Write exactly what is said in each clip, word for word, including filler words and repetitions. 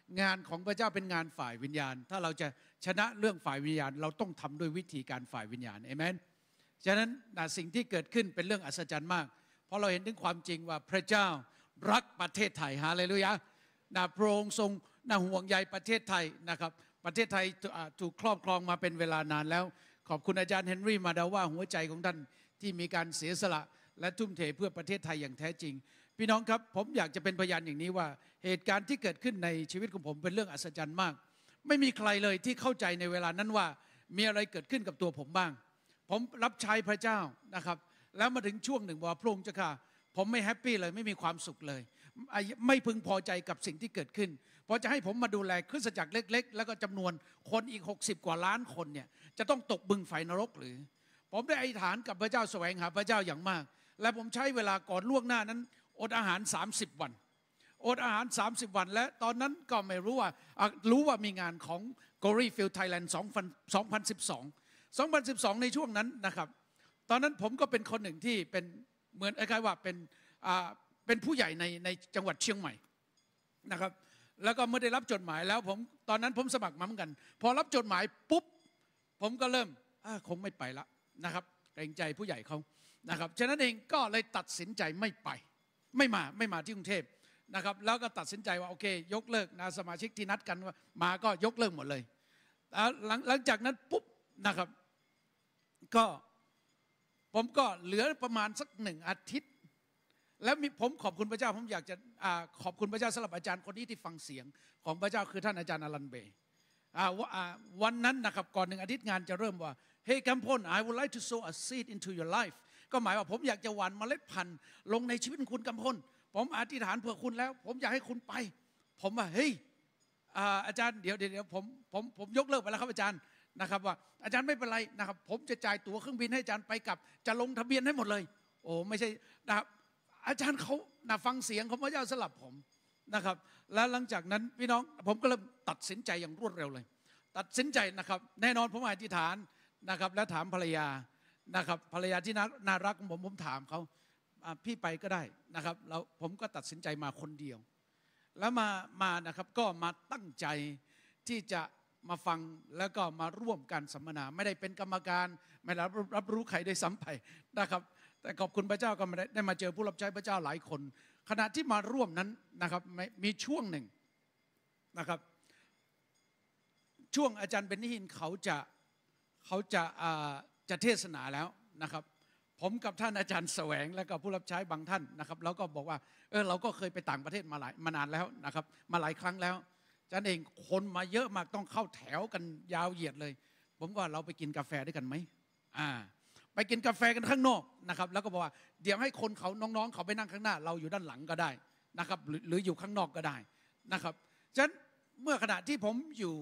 งานของพระเจ้าเป็นงานฝ่ายวิญญาณถ้าเราจะชนะเรื่องฝ่ายวิญญาณเราต้องทำด้วยวิธีการฝ่ายวิญญาณเอเมนฉะนั้นสิ่งที่เกิดขึ้นเป็นเรื่องอัศจรรย์มากเพราะเราเห็นถึงความจริงว่าพระเจ้ารักประเทศไทยฮาเลลูยานะพระองค์ทรงน่าห่วงใยประเทศไทยนะครับประเทศไทยถูกครอบครองมาเป็นเวลานานแล้วขอบคุณอาจารย์เฮนรี่มาดาว่าหัวใจของท่านที่มีการเสียสละและทุ่มเทเพื่อประเทศไทยอย่างแท้จริงพี่น้องครับผมอยากจะเป็นพยานอย่างนี้ว่าเหตุการณ์ที่เกิดขึ้นในชีวิตของผมเป็นเรื่องอัศจรรย์มากไม่มีใครเลยที่เข้าใจในเวลานั้นว่ามีอะไรเกิดขึ้นกับตัวผมบ้างผมรับใช้พระเจ้านะครับแล้วมาถึงช่วงหนึ่งว่าพระองค์เจ้าข้าผมไม่แฮปปี้เลยไม่มีความสุขเลยไม่พึงพอใจกับสิ่งที่เกิดขึ้นเพราะจะให้ผมมาดูแลคริสตจักรเล็กๆแล้วก็จำนวนคนอีกหกสิบกว่าล้านคนเนี่ยจะต้องตกบึงไฟนรกหรือผมได้อธิษฐานกับพระเจ้าแสวงหาพระเจ้าอย่างมากและผมใช้เวลาก่อนล่วงหน้านั้นอดอาหารสามสิบวันอดอาหารสามสิบวันและตอนนั้นก็ไม่รู้ว่ารู้ว่ามีงานของ Glory Field Thailand สองพันสิบสอง สองพันสิบสองในช่วงนั้นนะครับตอนนั้นผมก็เป็นคนหนึ่งที่เป็นเหมือนคล้ายๆว่าเป็นเป็นผู้ใหญ่ในในจังหวัดเชียงใหม่นะครับแล้วก็เมื่อได้รับจดหมายแล้วผมตอนนั้นผมสมัครมาเหมือนกันพอรับจดหมายปุ๊บผมก็เริ่มคงไม่ไปละนะครับเกรงใจผู้ใหญ่เขานะครับฉะนั้นเองก็เลยตัดสินใจไม่ไปไม่มาไม่มาที่กรุงเทพนะครับแล้วก็ตัดสินใจว่าโอเคยกเลิกนะสมาชิกที่นัดกันว่ามาก็ยกเลิกหมดเลยหลังหลังจากนั้นปุ๊บนะครับก็ผมก็เหลือประมาณสักหนึ่งอาทิตย์แล้วผมขอบคุณพระเจ้าผมอยากจะขอบคุณพระเจ้าสำหรับอาจารย์คนนี้ที่ฟังเสียงของพระเจ้าคือท่านอาจารย์อลันเบย์วันนั้นนะครับก่อนหนึ่งอาทิตย์งานจะเริ่มว่า Hey กัมพล I would like to sow a seed into your life ก็หมายว่าผมอยากจะหว่านเมล็ดพันธุ์ลงในชีวิตของคุณกัมพลผมอธิษฐานเพื่อคุณแล้วผมอยากให้คุณไปผมว่าเฮ้ยอาจารย์เดี๋ยวเดี๋ยวผมผมผมยกเลิกไปแล้วครับอาจารย์นะครับว่าอาจารย์ไม่เป็นไรนะครับผมจะจ่ายตั๋วเครื่องบินให้อาจารย์ไปกลับจะลงทะเบียนให้หมดเลยโอ้ไม่ใช่นะครับอาจารย์เขานะฟังเสียงของพระเจ้าสลับผมนะครับแล้วหลังจากนั้นพี่น้องผมก็เริ่มตัดสินใจอย่างรวดเร็วเลยตัดสินใจนะครับแน่นอนผมอธิษฐานนะครับแล้วถามภรรยานะครับภรรยาที่น่ารักของผมผมถามเขาพี่ไปก็ได้นะครับแล้วผมก็ตัดสินใจมาคนเดียวแล้วมามานะครับก็มาตั้งใจที่จะมาฟังแล้วก็มาร่วมกันสัมมนาไม่ได้เป็นกรรมการไม่ได้รับรู้ใครได้ซ้ำไปนะครับแต่ขอบคุณพระเจ้าก็ได้มาเจอผู้รับใช้พระเจ้าหลายคนขณะที่มาร่วมนั้นนะครับมีช่วงหนึ่งนะครับช่วงอาจารย์เบนนิฮินเขาจะเขาจะจะเทศนาแล้วนะครับผมกับท่านอาจารย์แสวงและก็ผู้รับใช้บางท่านนะครับแล้วก็บอกว่าเออเราก็เคยไปต่างประเทศมาหลายมานานแล้วนะครับมาหลายครั้งแล้วอาจารย์เองคนมาเยอะมากต้องเข้าแถวกันยาวเหยียดเลยผมว่าเราไปกินกาแฟด้วยกันไหมอ่าไปกินกาแฟกันข้างนอกนะครับแล้วก็บอกว่าเดี๋ยวให้คนเขาน้องๆเขาไปนั่งข้างหน้าเราอยู่ด้านหลังก็ได้นะครับหรือหรืออยู่ข้างนอกก็ได้นะครับฉะนั้นเมื่อขณะที่ผมอยู่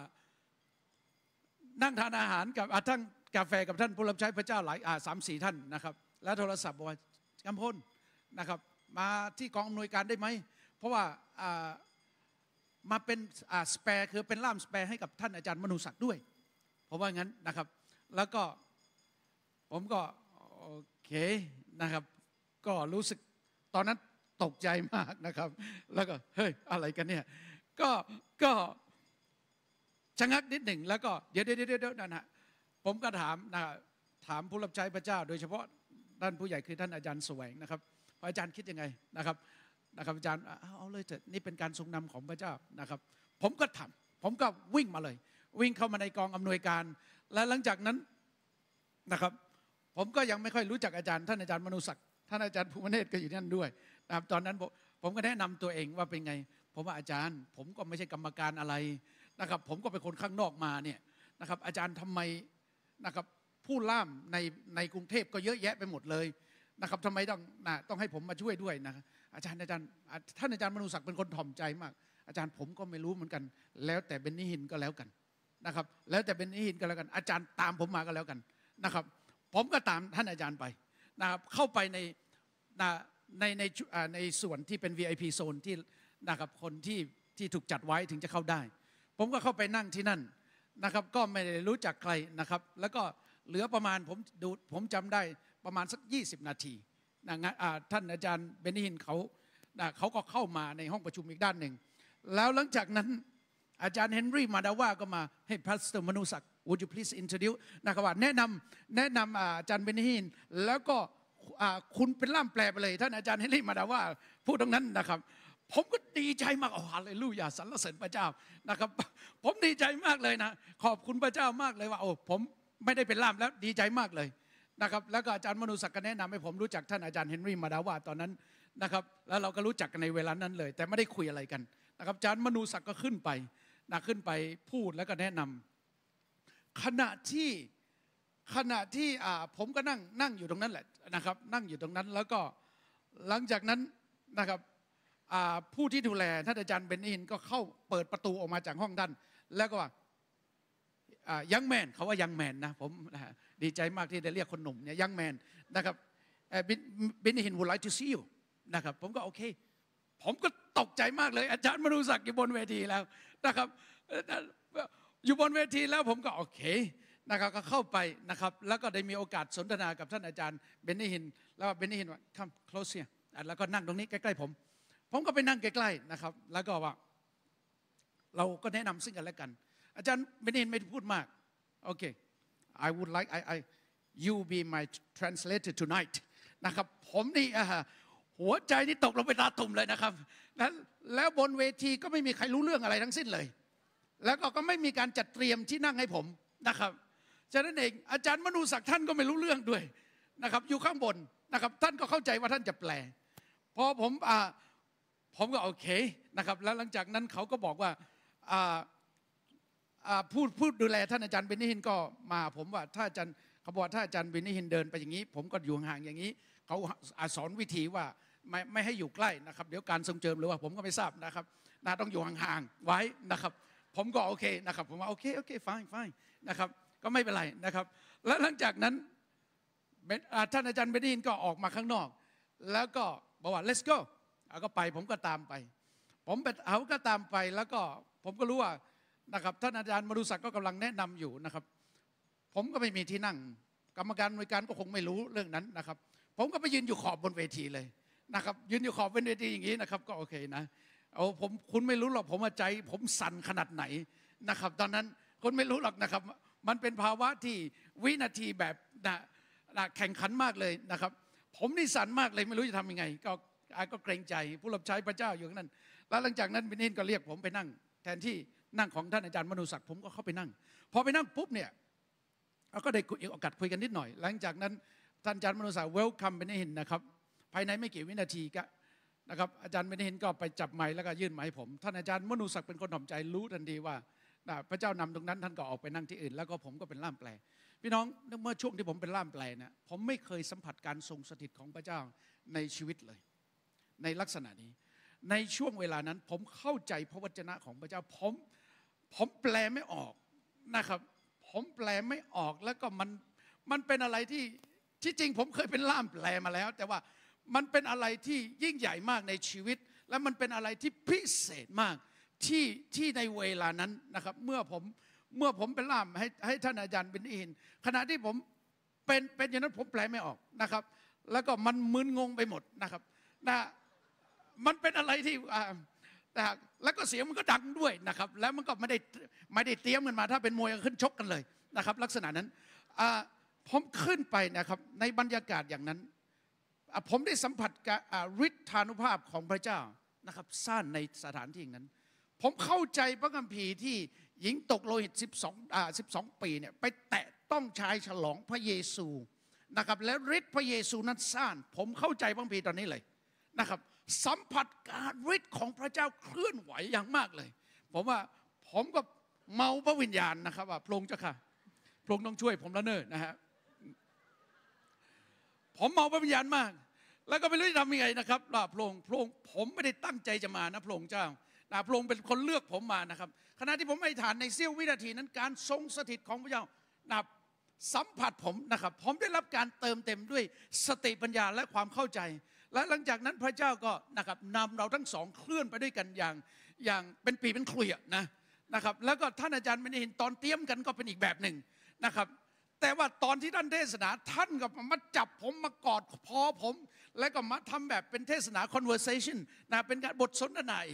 นั่งทานอาหารกับท่านกาแฟกับท่านผู้รับใช้พระเจ้าหลายสามสี่ท่านนะครับแล้วโทรศัพท์บอกว่ากัมพลนะครับมาที่กองอำนวยการได้ไหมเพราะว่ามาเป็นสเปร์คือเป็นล่ามสเปร์ให้กับท่านอาจารย์มนูศักดิ์ด้วยเพราะว่างั้นนะครับแล้วก็ผมก็โอเคนะครับก็รู้สึกตอนนั้นตกใจมากนะครับแล้วก็เฮ้ยอะไรกันเนี่ยก็ก็ชะงักนิดหนึ่งแล้วก็เดี๋ยวเดี๋ยวเดี๋ยวนั่นฮะผมก็ถามนะถามผู้รับใช้พระเจ้าโดยเฉพาะท่านผู้ใหญ่คือท่านอาจารย์แสวงนะครับอาจารย์คิดยังไงนะครับนะครับอาจารย์เอาเลยเถอะนี่เป็นการทรงนำของพระเจ้านะครับผมก็ทำผมก็วิ่งมาเลยวิ่งเข้ามาในกองอำนวยการและหลังจากนั้นนะครับผมก็ยังไม่ค่อยรู้จักอาจารย์ท่านอาจารย์มนูศักดิ์ท่านอาจารย์ภูมิเนตรก็อยู่นั่นด้วยนะครับตอนนั้นผมก็แนะนำตัวเองว่าเป็นไงผมว่าอาจารย์ผมก็ไม่ใช่กรรมการอะไรนะครับผมก็เป็นคนข้างนอกมาเนี่ยนะครับอาจารย์ทำไมนะครับผู้ล่ามในในกรุงเทพก็เยอะแยะไปหมดเลยนะครับทำไมต้องนะต้องให้ผมมาช่วยด้วยนะอาจารย์อาจารย์ท่านอาจารย์มนูศักดิ์เป็นคนถ่อมใจมากอาจารย์ผมก็ไม่รู้เหมือนกันแล้วแต่เบนนิฮินก็แล้วกันนะครับแล้วแต่เบนนิฮินก็แล้วกันอาจารย์ตามผมมาก็แล้วกันนะครับผมก็ตามท่านอาจารย์ไปนะครับเข้าไปในในในในส่วนที่เป็น วี ไอ พี โซนที่นะครับคนที่ที่ถูกจัดไว้ถึงจะเข้าได้ผมก็เข้าไปนั่งที่นั่นนะครับก็ไม่ได้รู้จักใครนะครับแล้วก็เหลือประมาณผมดูผมจำได้ประมาณสักยี่สิบนาทีนะท่านอาจารย์เบนนิฮินเขาเขาก็เข้ามาในห้องประชุมอีกด้านหนึ่งแล้วหลังจากนั้นอาจารย์เฮนรี่มาดาว่าก็มาให้พาสเตอร์มนูศักดิ์ would you please introduce นะครับว่าแนะนำแนะนำอาจารย์เบนฮินแล้วก็คุณเป็นล่ามแปลไปเลยท่านอาจารย์เฮนรี่มาดาว่าพูดตรงนั้นนะครับผมก็ดีใจมากโอ้ฮาเลลูยาสรรเสริญพระเจ้านะครับผมดีใจมากเลยนะขอบคุณพระเจ้ามากเลยว่าโอ้ผมไม่ได้เป็นล่ามแล้วดีใจมากเลยนะครับแล้วก็อาจารย์มนูศักดิ์ก็แนะนำให้ผมรู้จักท่านอาจารย์เฮนรี่มาดาว่าตอนนั้นนะครับแล้วเราก็รู้จักกันในเวลานั้นเลยแต่ไม่ได้คุยอะไรกันนะครับอาจารย์มนูศักดิ์ก็ขึ้นไปนะขึ้นไปพูดแล้วก็แนะนำขณะที่ขณะที่ผมก็นั่งนั่งอยู่ตรงนั้นแหละนะครับนั่งอยู่ตรงนั้นแล้วก็หลังจากนั้นนะครับผู้ที่ดูแลท่านอาจารย์เบนอินก็เข้าเปิดประตูออกมาจากห้องท่านแล้วก็ว่ายังแมนเขาว่ายังแมนนะผมดีใจมากที่ได้เรียกคนหนุ่มเนี่ยยังแมนนะครับเบนอิน would like to see you นะครับผมก็โอเคผมก็ตกใจมากเลยอาจารย์มนูศักดิ์อยู่บนเวทีแล้วนะครับอยู่บนเวทีแล้วผมก็โอเคนะครับก็เข้าไปนะครับแล้วก็ได้มีโอกาสสนทนากับท่านอาจารย์เบนฮินแล้วเบนฮินว่า come close here แล้วก็นั่งตรงนี้ใกล้ๆผมผมก็ไปนั่งใกล้ๆนะครับแล้วก็ว่าเราก็แนะนำซึ่งกันและกันอาจารย์เบนฮินไม่พูดมากโอเค I would like I I you be my translator tonight นะครับผมนี่หัวใจนี่ตกลงไปตาตุ่มเลยนะครับแล้วแล้วบนเวทีก็ไม่มีใครรู้เรื่องอะไรทั้งสิ้นเลยแล้วก็ก็ไม่มีการจัดเตรียมที่นั่งให้ผมนะครับฉะนั้นเองอาจารย์มนูศักดิ์ท่านก็ไม่รู้เรื่องด้วยนะครับอยู่ข้างบนนะครับท่านก็เข้าใจว่าท่านจะแปลพอผมอ่าผมก็โอเคนะครับแล้วหลังจากนั้นเขาก็บอกว่าอ่าอ่าพูดพูดดูแลท่านอาจารย์เบนนิฮินก็มาผมว่าถ้าอาจารย์เขาบอกถ้าอาจารย์เบนนิฮินเดินไปอย่างนี้ผมก็อยู่ห่างอย่างนี้เขาสอนวิธีว่าไม่ไม่ให้อยู่ใกล้นะครับเดี๋ยวการทรงเจิมหรือว่าผมก็ไม่ทราบนะครับน่าต้องอยู่ห่างๆไว้นะครับผมก็โอเคนะครับผมว่าโอเคโอเค fine fine นะครับก็ไม่เป็นไรนะครับแล้วหลังจากนั้นท่านอาจารย์เบนนิฮินก็ออกมาข้างนอกแล้วก็บอกว่า let's go เอาก็ไปผมก็ตามไปผมไปเขาก็ตามไปแล้วก็ผมก็รู้ว่านะครับท่านอาจารย์มนูศักดิ์ก็กำลังแนะนำอยู่นะครับผมก็ไม่มีที่นั่งกรรมการหน่วยการก็คงไม่รู้เรื่องนั้นนะครับผมก็ไปยืนอยู่ขอบบนเวทีเลยนะครับยืนอยู่ขอบบนเวทีอย่างนี้นะครับก็โอเคนะเอาผมคุณไม่รู้หรอกผมใจผมสั่นขนาดไหนนะครับตอนนั้นคุณไม่รู้หรอกนะครับมันเป็นภาวะที่วินาทีแบบแข่งขันมากเลยนะครับผมนี่สั่นมากเลยไม่รู้จะทำยังไงก็ก็เกรงใจผู้รับใช้พระเจ้าอยู่นั้นแล้วหลังจากนั้นเบนนินก็เรียกผมไปนั่งแทนที่นั่งของท่านอาจารย์มนูศักดิ์ผมก็เข้าไปนั่งพอไปนั่งปุ๊บเนี่ยเราก็ได้โอกาสคุยกันนิดหน่อยหลังจากนั้นท่านอาจารย์มนูศักดิ์เวลคัมเบนนินนะครับภายในไม่กี่วินาทีก็นะครับอาจารย์เบนนินก็ไปจับไมค์แล้วก็ยื่นไมค์ผมท่านอาจารย์มนูศักดิ์เป็นคนถ่อมใจรู้ทันทีว่าพระเจ้านำตรงนั้นท่านก็ออกไปนั่งที่อื่นแล้วก็ผมก็เป็นล่ามแปลพี่น้องเมื่อช่วงที่ผมเป็นล่ามแปลเนี่ยผมไม่เคยสัมผัสการทรงสถิตของพระเจ้าในชีวิตเลยในลักษณะนี้ในช่วงเวลานั้นผมเข้าใจพระวจนะของพระเจ้าผมผมแปลไม่ออกนะครับผมแปลไม่ออกแล้วก็มันมันเป็นอะไรที่ที่จริงผมเคยเป็นล่ามแปลมาแล้วแต่ว่ามันเป็นอะไรที่ยิ่งใหญ่มากในชีวิตและมันเป็นอะไรที่พิเศษมากที่ที่ในเวลานั้นนะครับเมื่อผมเมื่อผมเป็นล่ามให้ให้ท่านอาจารย์เบนอินขณะที่ผมเป็นเป็นอย่างนั้นผมแปลไม่ออกนะครับแล้วก็มันมึนงงไปหมดนะครับนะมันเป็นอะไรที่นะแล้วก็เสียงมันก็ดังด้วยนะครับแล้วมันก็ไม่ได้ไม่ได้เตรียมกันมาถ้าเป็นมวยขึ้นชกกันเลยนะครับลักษณะนั้นผมขึ้นไปนะครับในบรรยากาศอย่างนั้นผมได้สัมผัสกับฤทธานุภาพของพระเจ้านะครับสร้างในสถานที่อย่างนั้นผมเข้าใจพระคัมภีร์ที่หญิงตกโลหิตสิบสองอ่าสิบสองปีเนี่ยไปแตะต้องชายฉลองพระเยซูนะครับและฤทธิ์พระเยซูนั้นสร้างผมเข้าใจพระคัมภีร์ตอนนี้เลยนะครับสัมผัสการฤทธิ์ของพระเจ้าเคลื่อนไหวอย่างมากเลยผมว่าผมก็เมาพระวิญญาณนะครับว่าพระองค์เจ้าค่ะพระองค์ต้องช่วยผมแล้วเนอะนะฮะผมเมาพระวิญญาณมากแล้วก็ไม่รู้จะทำยังไงนะครับว่าพระองค์พระองค์ผมไม่ได้ตั้งใจจะมานะพระองค์เจ้านะพระองค์เป็นคนเลือกผมมานะครับขณะที่ผมอธิษฐานในเสี้ยววินาทีนั้นการทรงสถิตของพระเจ้านะสัมผัสผมนะครับผมได้รับการเติมเต็มด้วยสติปัญญาและความเข้าใจและหลังจากนั้นพระเจ้าก็นะครับนำเราทั้งสองเคลื่อนไปด้วยกันอย่างอย่างเป็นปีเป็นขลุ่ยนะนะครับแล้วก็ท่านอาจารย์ไม่ได้เห็นตอนเตรียมกันก็เป็นอีกแบบหนึ่งนะครับแต่ว่าตอนที่ท่านเทศนาท่านก็มาจับผมมากอดคอผมแล้วก็มาทำแบบเป็นเทศนา conversation นะเป็นการบทสนทนาอีก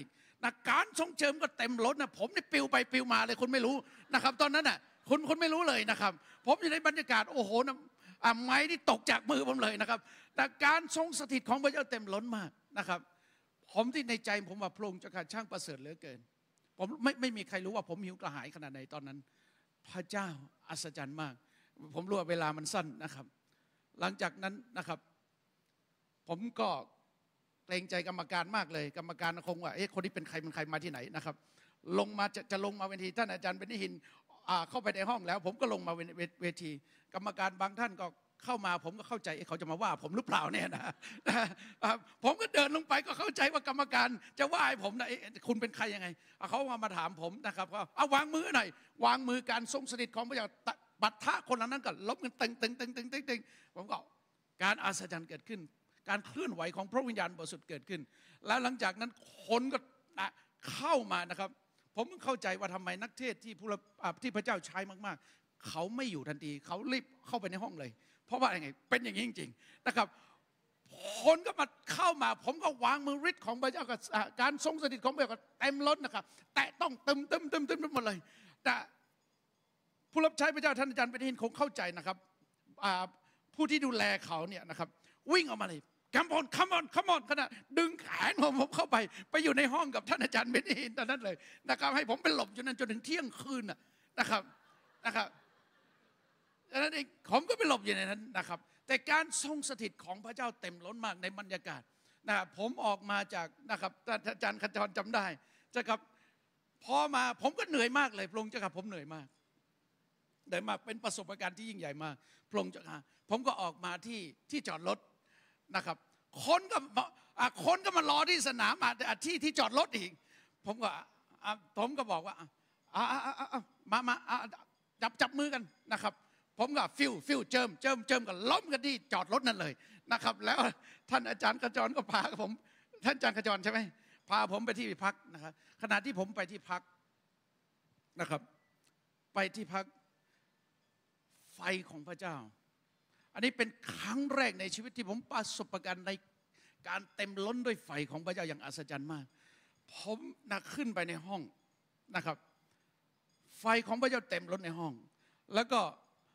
นะการทรงเจิมก็เต็มล้นนะผมนี่ปิวไปปิวมาเลยคุณไม่รู้นะครับตอนนั้นน่ะคุณคุณไม่รู้เลยนะครับผมอยู่ในบรรยากาศโอ้โหนะไม้ที่ตกจากมือผมเลยนะครับแต่การทรงสถิตของพระเจ้าเต็มล้นมากนะครับผมที่ในใจผมว่าพระองค์เจ้าข้าช่างประเสริฐเหลือเกินผมไม่ไม่มีใครรู้ว่าผมหิวกระหายขนาดไหนตอนนั้นพระเจ้าอัศจรรย์มากผมรู้ว่าเวลามันสั้นนะครับหลังจากนั้นนะครับผมก็เกรงใจกรรมการมากเลยกรรมการคงว่าเอ๊ะคนนี้เป็นใครเป็นใครมาที่ไหนนะครับลงมาจะจะลงมาเวทีท่านอาจารย์เบนนิหินเข้าไปในห้องแล้วผมก็ลงมาเวทีกรรมการบางท่านก็เข้ามาผมก็เข้าใจเขาจะมาว่าผมหรือเปล่าเนี่ยนะผมก็เดินลงไปก็เข้าใจว่ากรรมการจะว่าให้ผมนะคุณเป็นใครยังไงเขามามาถามผมนะครับว่าเอาวางมือหน่อยวางมือการทรงสถิตของพระเจ้าบัตรทะคนนั้นก็ล้มกันตึงตึงตึงตึงตึงตึงผมก็การอัศจรรย์เกิดขึ้นการเคลื่อนไหวของพระวิญญาณบริสุทธิ์เกิดขึ้นแล้วหลังจากนั้นคนก็เข้ามานะครับผมเข้าใจว่าทำไมนักเทศที่ผู้ที่พระเจ้าใช้มากๆเขาไม่อยู่ทันทีเขารีบเข้าไปในห้องเลยเพราะว่าอะไรไงเป็นอย่างนี้จริงๆนะครับคนก็มาเข้ามาผมก็วางมือฤทธิ์ของพระเจ้ากับการทรงสถิตของพระเจ้าเต็มล้นนะครับแต่ต้องเติมเติมเติมเติมหมดเลยแต่ผู้รับใช้พระเจ้าท่านอาจารย์เบนนิหินคงเข้าใจนะครับผู้ที่ดูแลเขาเนี่ยนะครับวิ่งออกมาเลยคัมออนคัมออนคัมออนขณะดึงแขนผมผมเข้าไปไปอยู่ในห้องกับท่านอาจารย์เบนนิหินตอนนั้นเลยนะครับให้ผมไปหลบอยู่นั้นจนถึงเที่ยงคืนนะครับนะครับดังนั้นเองผมก็ไปหลบอยู่ในนั้นนะครับแต่การทรงสถิตของพระเจ้าเต็มล้นมากในบรรยากาศนะครับผมออกมาจากนะครับอาจารย์ขจรจำได้จะกับพอมาผมก็เหนื่อยมากเลยพระองค์เจ้าครับผมเหนื่อยมากเหนื่อยมากเป็นประสบการณ์ที่ยิ่งใหญ่มากพระองค์เจ้าค่ะผมก็ออกมาที่ที่จอดรถนะครับคนก็คนก็มารอที่สนามที่ที่จอดรถอีกผมก็ผมก็บอกว่ามามาจับจับมือกันนะครับผมก็ฟิวฟิวเจิมเจิมเจิมกันล้มกันที่จอดรถนั่นเลยนะครับแล้วท่านอาจารย์ขจรก็พาผมท่านอาจารย์ขจรใช่ไหมพาผมไปที่พักนะครับขณะที่ผมไปที่พักนะครับไปที่พักไฟของพระเจ้าอันนี้เป็นครั้งแรกในชีวิตที่ผมประสบการณ์ในการเต็มล้นด้วยไฟของพระเจ้าอย่างอัศจรรย์มากผมนะขึ้นไปในห้องนะครับไฟของพระเจ้าเต็มล้นในห้องแล้วก็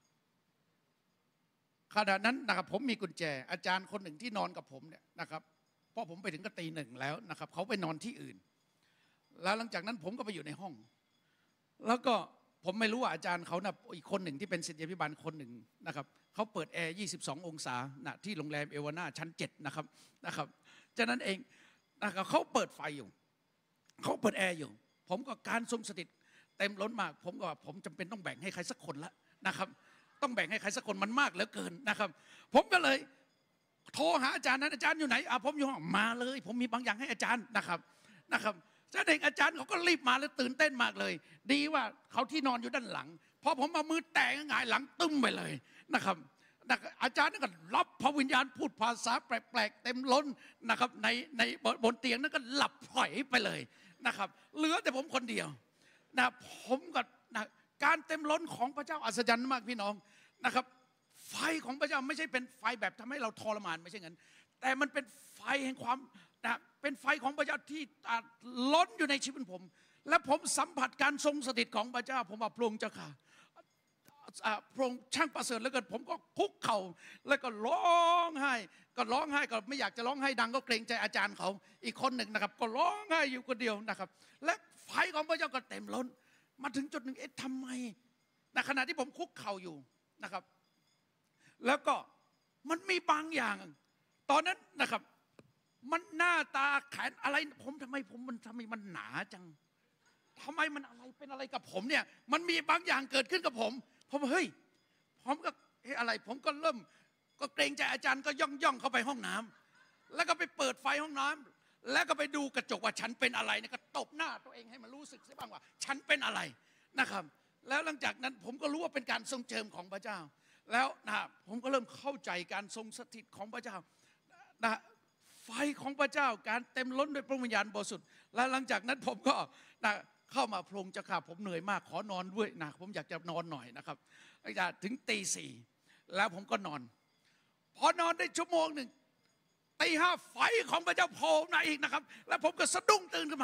ขณะนั้นนะครับผมมีกุญแจอาจารย์คนหนึ่งที่นอนกับผมเนี่ยนะครับเพราะผมไปถึงก็ตีหนึ่งแล้วนะครับเขาไปนอนที่อื่นแล้วหลังจากนั้นผมก็ไปอยู่ในห้องแล้วก็ผมไม่รู้ว่าอาจารย์เขานะอีกคนหนึ่งที่เป็นศิษยาภิบาลคนหนึ่งนะครับเขาเปิดแอร์ยี่สิบสององศาณที่โรงแรมเอวาน่าชั้นเจ็ดนะครับนะครับฉะนั้นเองนะครับเขาเปิดไฟอยู่เขาเปิดแอร์อยู่ผมก็การทรงสถิตเต็มล้นมากผมก็ผมจำเป็นต้องแบ่งให้ใครสักคนละนะครับต้องแบ่งให้ใครสักคนมันมากเหลือเกินนะครับผมก็เลยโทรหาอาจารย์นั้นอาจารย์อยู่ไหนอ่ะผมอยู่ห้องมาเลยผมมีบางอย่างให้อาจารย์นะครับนะครับฉะนั้นเองอาจารย์เขาก็รีบมาแล้วตื่นเต้นมากเลยดีว่าเขาที่นอนอยู่ด้านหลังพอผมเอามือแตะหงายหลังตึ้มไปเลยนะครับอาจารย์นั่นก็รับพระวิญญาณพูดภาษาแปลกๆเต็มล้นนะครับในในบนเตียงนั้นก็หลับพล่อยไปเลยนะครับเหลือแต่ผมคนเดียวนะผมก็นะการเต็มล้นของพระเจ้าอัศจรรย์มากพี่น้องนะครับไฟของพระเจ้าไม่ใช่เป็นไฟแบบทำให้เราทรมานไม่ใช่งั้นแต่มันเป็นไฟแห่งความนะเป็นไฟของพระเจ้าที่ล้นอยู่ในชีวิตผมและผมสัมผัสการทรงสถิตของพระเจ้าผมว่าพระองค์เจ้าค่ะพระองค์ช่างประเสริฐแล้วก็ผมก็คุกเข่าแล้วก็ร้องไห้ก็ร้องไห้ก็ไม่อยากจะร้องไห้ดังก็เกรงใจอาจารย์เขาอีกคนหนึ่งนะครับก็ร้องไห้อยู่คนเดียวนะครับและไฟของพระเจ้าก็เต็มล้นมาถึงจุดหนึ่งเอ๊ะทำไมในขณะที่ผมคุกเข่าอยู่นะครับแล้วก็มันมีบางอย่างตอนนั้นนะครับมันหน้าตาแขนอะไรผมทำไมผมมันทำไมมันหนาจังทำไมมันอะไรเป็นอะไรกับผมเนี่ยมันมีบางอย่างเกิดขึ้นกับผมผมเฮ้ยผมก็เฮ้ยอะไรผมก็เริ่มก็เกรงใจอาจารย์ก็ย่องย่องเข้าไปห้องน้ำแล้วก็ไปเปิดไฟห้องน้ำแล้วก็ไปดูกระจกว่าฉันเป็นอะไรเนี่ยก็ตบหน้าตัวเองให้มันรู้สึกซะบ้างว่าฉันเป็นอะไรนะครับแล้วหลังจากนั้นผมก็รู้ว่าเป็นการทรงเจิมของพระเจ้าแล้วนะผมก็เริ่มเข้าใจการทรงสถิตของพระเจ้านะไฟของพระเจ้าการเต็มล้นด้วยพระวิญญาณบริสุทธิ์และหลังจากนั้นผมก็นะเข้ามาพระองค์เจ้าข้าผมเหนื่อยมากขอนอนด้วยนะผมอยากจะนอนหน่อยนะครับถึงตีสี่แล้วผมก็นอนพอนอนได้ชั่วโมงหนึ่งตีห้าไฟของพระเจ้าโผล่มาอีกนะครับแล้วผมก็สะดุ้งตื่นขึ้นมาอีก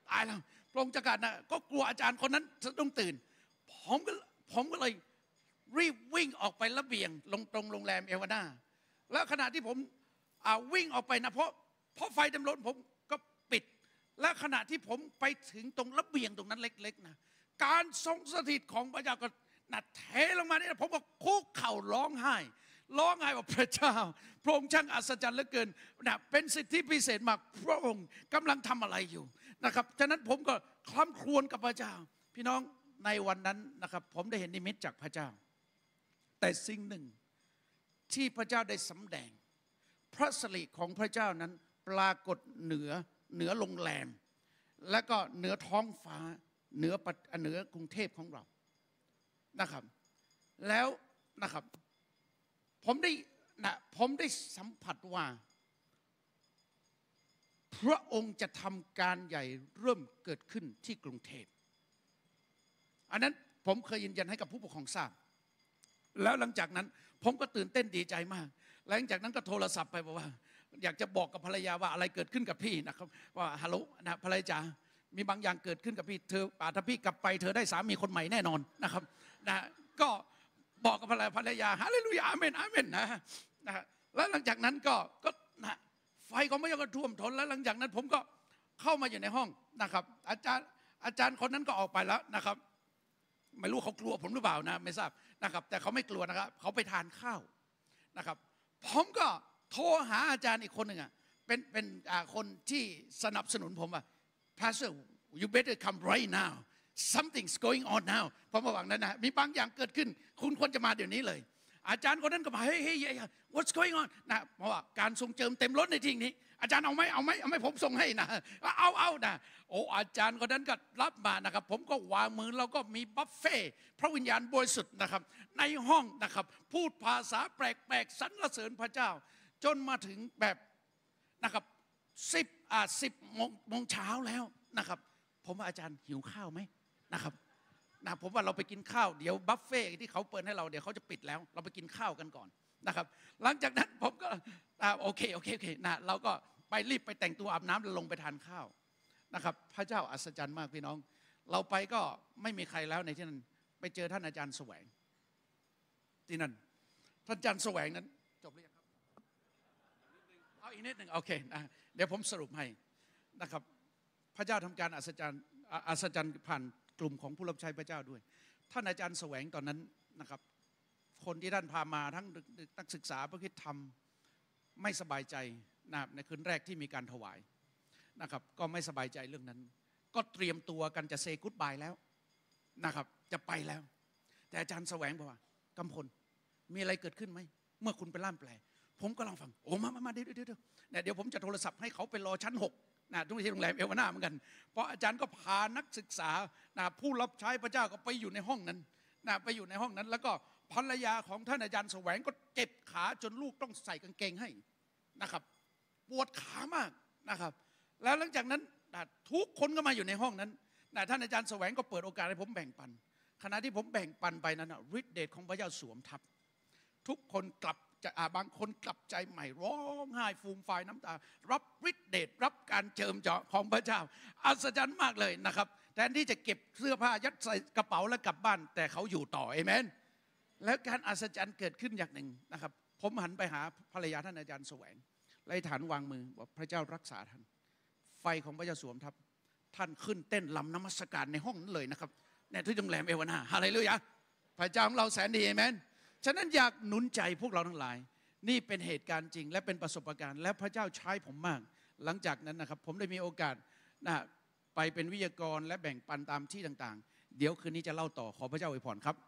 ตายแล้วพระองค์จะการนะก็กลัวอาจารย์คนนั้นจะต้องตื่นผมก็ผมก็เลยรีบวิ่งออกไประเบียงลงตรงโรงแรมเอวาน่าแล้วขณะที่ผมวิ่งออกไปนะเพราะเพราะไฟเต็มรถผมก็ปิดและขณะที่ผมไปถึงตรงระเบียงตรงนั้นเล็กๆนะการทรงสถิตของพระเจ้าก็นะเทลงมาเนี่ยผมก็คุกเข่าร้องไห้ร้องไห้ว่าพระเจ้าพระองค์ช่างอัศจรรย์เหลือเกินนะเป็นสิทธิพิเศษมากพระองค์กำลังทำอะไรอยู่นะครับฉะนั้นผมก็คร่ำครวญกับพระเจ้าพี่น้องในวันนั้นนะครับผมได้เห็นนิมิตจากพระเจ้าแต่สิ่งหนึ่งที่พระเจ้าได้สำแดงพระสิริของพระเจ้านั้นปรากฏเหนือเหนือโรงแรมและก็เหนือท้องฟ้าเหนือเหนือกรุงเทพของเรานะครับแล้วนะครับผมได้นะผมได้สัมผัสว่าพระองค์จะทำการใหญ่เริ่มเกิดขึ้นที่กรุงเทพอันนั้นผมเคยยืนยันให้กับผู้ปกครองทราบแล้วหลังจากนั้นผมก็ตื่นเต้นดีใจมากหลังจากนั้นก็โทรศัพท์ไปบอกว่าอยากจะบอกกับภรรยาว่าอะไรเกิดขึ้นกับพี่นะครับว่าฮัลโหลนะภรรยามีบางอย่างเกิดขึ้นกับพี่เธอถ้าพี่กลับไปเธอได้สามีคนใหม่แน่นอนนะครับนะก็บอกกับภรรยาฮาเลลูยาอาเมนอาเมนนะนะแล้วหลังจากนั้นก็ก็นะไฟของพระเจ้าก็ท่วมท้นแล้วหลังจากนั้นผมก็เข้ามาอยู่ในห้องนะครับอาจารย์อาจารย์คนนั้นก็ออกไปแล้วนะครับไม่รู้เขากลัวผมหรือเปล่านะไม่ทราบนะครับแต่เขาไม่กลัวนะครับเขาไปทานข้าวนะครับผมก็โทรหาอาจารย์อีกคนหนึ่งอ่ะเป็นเป็นคนที่สนับสนุนผมอ่ะ Pastor you better come right now something's going on now ผมบอกว่านั้นนะมีบางอย่างเกิดขึ้นคุณควรจะมาเดี๋ยวนี้เลยอาจารย์คนนั้นก็มาเฮ้ยเฮ้ย what's going on นะเพราะว่าการทรงเจิมเต็มล้นในที่นี้อาจารย์เอาไหมเอาไหมเอาไหมผมส่งให้นะเอาเอานะโอ้อาจารย์คนนั้นก็รับมานะครับผมก็วางมือแล้วก็มีบัฟเฟ่พระวิญญาณบริสุทธิ์นะครับในห้องนะครับพูดภาษาแปลกๆสรรเสริญพระเจ้าจนมาถึงแบบนะครับสิบอ่าสิบโมงเช้าแล้วนะครับผมว่าอาจารย์หิวข้าวไหมนะครับนะผมว่าเราไปกินข้าวเดี๋ยวบัฟเฟ่ที่เขาเปิดให้เราเดี๋ยวเขาจะปิดแล้วเราไปกินข้าวกันก่อนนะครับหลังจากนั้นผมก็โอเคโอเคโอเคนะเราก็ไปรีบไปแต่งตัวอาบน้ำแล้วลงไปทานข้าวนะครับพระเจ้าอัศจรรย์มากพี่น้องเราไปก็ไม่มีใครแล้วในที่นั้นไปเจอท่านอาจารย์แสวงที่นั่นท่านอาจารย์แสวงนั้นจบหรือยังครับเอาอีกนิดหนึ่งโอเคนะเดี๋ยวผมสรุปให้นะครับพระเจ้าทำการอัศจรรย์อัศจรรย์ผ่านกลุ่มของผู้รับใช้พระเจ้าด้วยท่านอาจารย์แสวงตอนนั้นนะครับคนที่ท่านพามาทั้งนักศึกษาพระคริสตธรรมไม่สบายใจนะครับในคืนแรกที่มีการถวายนะครับก็ไม่สบายใจเรื่องนั้นก็เตรียมตัวกันจะเซกุ๊ดบายแล้วนะครับจะไปแล้วแต่อาจารย์แสวงบอกว่ากำพลมีอะไรเกิดขึ้นไหมเมื่อคุณไปล่ามแปลผมก็ลองฟังโอ้มามามาเดี๋ยวเดี๋ยวเดี๋ยวเดี๋ยวผมจะโทรศัพท์ให้เขาไปรอชั้นหกนะทุกที่โรงแรมเอวาน่าเหมือนกันเพราะอาจารย์ก็พานักศึกษานะผู้รับใช้พระเจ้าก็ไปอยู่ในห้องนั้นนะไปอยู่ในห้องนั้นแล้วก็ภรรยาของท่านอาจารย์แสวงก็เจ็บขาจนลูกต้องใส่กางเกงให้นะครับปวดขามากนะครับแล้วหลังจากนั้นนะทุกคนก็มาอยู่ในห้องนั้นนะท่านอาจารย์แสวงก็เปิดโอกาสให้ผมแบ่งปันขณะที่ผมแบ่งปันไปนั้นฤทธิ์เดชของพระเจ้าสวมทับทุกคนกลับจะบางคนกลับใจใหม่ร้องไห้ฟูมฟายน้ำตารับฤทธิ์เดชรับการเจิมเจาะของพระเจ้าอัศจรรย์มากเลยนะครับแทนที่จะเก็บเสื้อผ้ายัดใส่กระเป๋าแล้วกลับบ้านแต่เขาอยู่ต่อเอเมนแล้วการอัศจรรย์เกิดขึ้นอย่างหนึ่งนะครับผมหันไปหาภรรยาท่านอาจารย์แสวงไล่ฐานวางมือบอกพระเจ้ารักษาท่านไฟของพระเจ้าสวมทับท่านขึ้นเต้นลำนมัสการในห้องนั้นเลยนะครับในที่โรงแรมเอวาน่าฮาเลลูยาพระเจ้าของเราแสนดีเอเมนฉะนั้นอยากหนุนใจพวกเราทั้งหลายนี่เป็นเหตุการณ์จริงและเป็นประสบการณ์และพระเจ้าใช้ผมมากหลังจากนั้นนะครับผมได้มีโอกาสนะไปเป็นวิทยากรและแบ่งปันตามที่ต่างๆเดี๋ยวคืนนี้จะเล่าต่อขอพระเจ้าอวยพรครับ